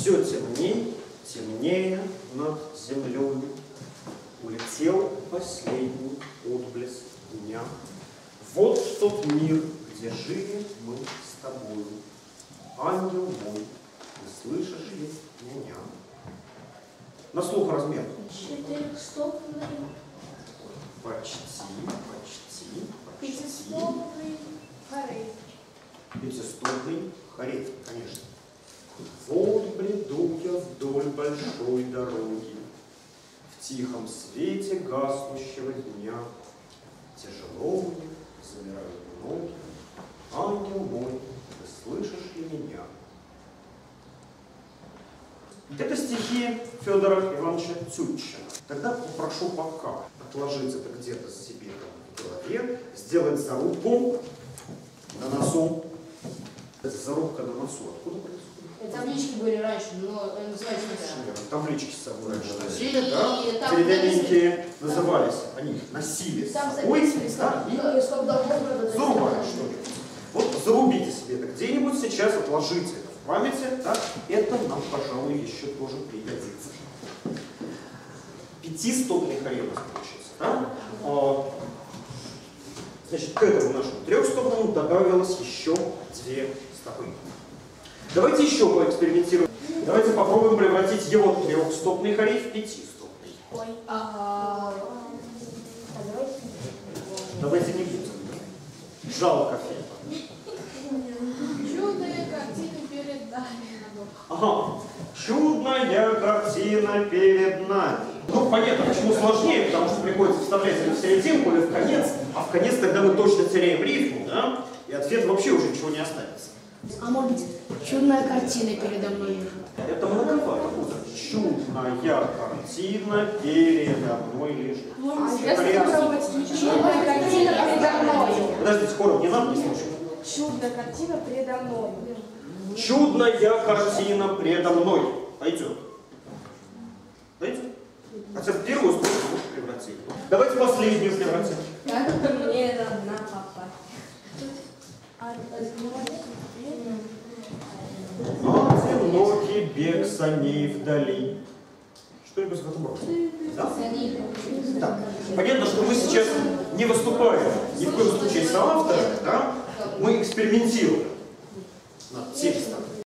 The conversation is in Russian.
Все темней, темнее над землей. Улетел последний отблеск дня. Вот тот мир, где жили мы с тобою. Ангел мой, ты слышишь ли меня? На слух размер. 400. Почти. 500-й хорей. 500-й хорей, конечно. Вот бреду я вдоль большой дороги, в тихом свете гаснущего дня. Тяжело мне, замирают ноги. Ангел мой, ты слышишь ли меня? Это стихи Федора Ивановича Тютчина. Тогда попрошу пока отложить это где-то себе в голове, сделать зарубку на носу. Зарубка на носу откуда происходит? Таблички были раньше, но называется не Таблички с собой раньше носили, И да? там Деревянненькие назывались, они носили с собой, да, и зарубали что-нибудь. Вот зарубите себе это где-нибудь сейчас, отложите это в памяти, да? Это нам, пожалуй, еще тоже пригодится. 500-й хорей у нас получился, да? Значит, к этому нашему 300-му добавилось еще 2 стопы. Давайте еще поэкспериментируем. Давайте попробуем превратить его 300-й хорей в 500-й. Ой. Давайте не будем. Жалко Фета. Чудная картина перед нами. Ага. Чудная картина перед нами. Ну, понятно, почему сложнее, потому что приходится вставлять это в серединку или в конец, а в конец тогда мы точно теряем рифму, да? И от Фета вообще уже ничего не останется. А может быть, чудная картина передо мной лежит? Это многовато. Чудная картина передо мной лежит. Чудная картина передо мной. Подождите, хором не надо, не слушать. Чудная картина передо мной. Чудная картина предо мной. Пойдет. Пойдет? Хотя бы первую строчку мы превратили. Давайте последнюю превратим. Как мне одна попасть? Одинокий бег саней вдали. Что-нибудь в этом роде. Да? Да. Понятно, что мы сейчас не выступаем ни в коем случае соавторами, да? Мы экспериментируем над текстом.